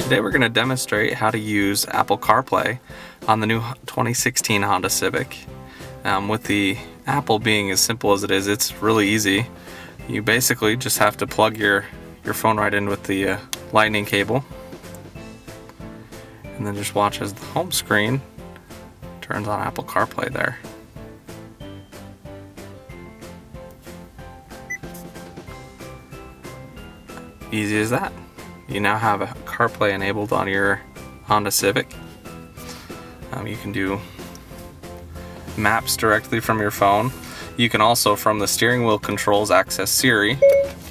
Today we're going to demonstrate how to use Apple CarPlay on the new 2016 Honda Civic. With the Apple being as simple as it is, it's really easy. You basically just have to plug your phone right in with the lightning cable, and then just watch as the home screen turns on Apple CarPlay there. Easy as that. You now have a CarPlay enabled on your Honda Civic. You can do maps directly from your phone. You can also, from the steering wheel controls, access Siri.